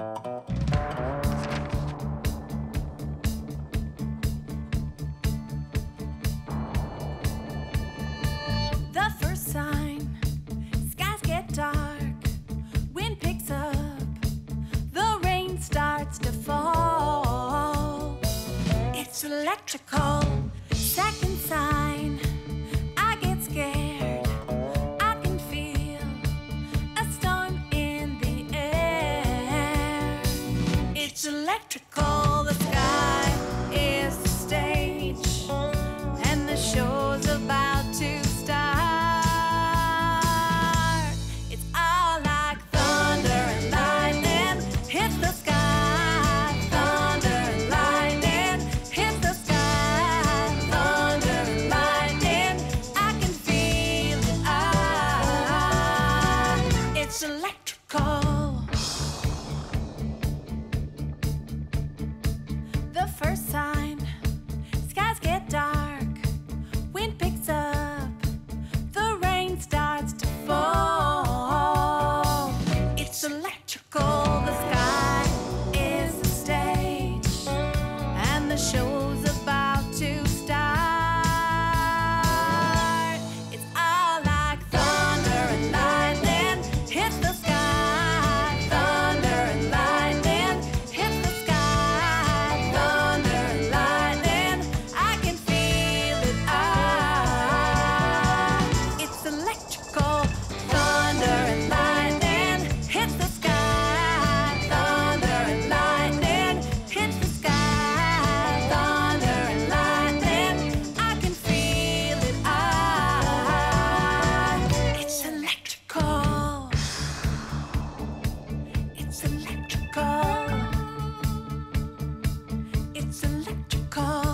The first sign, skies get dark, wind picks up, the rain starts to fall. It's electrical. Second sign, I get scared, I can feel a storm in the air. It's electrical, the sky is the stage, and the show's about to start. It's all like thunder and lightning hits the sky. Thunder and lightning hits the sky. Thunder and lightning, I can feel it. It's electrical. The first sign, skies get dark, wind picks up, the rain starts to fall. It's electrical, the sky is the stage, and the show's about to start. It's all like thunder and lightning hits the sky. Thunder and lightning hits the sky. Thunder and lightning, I can feel it. It's electrical. Thunder and lightning hits the sky. Thunder and lightning hits the sky. Thunder and lightning, I can feel it. It's electrical. It's electrical. It's electrical.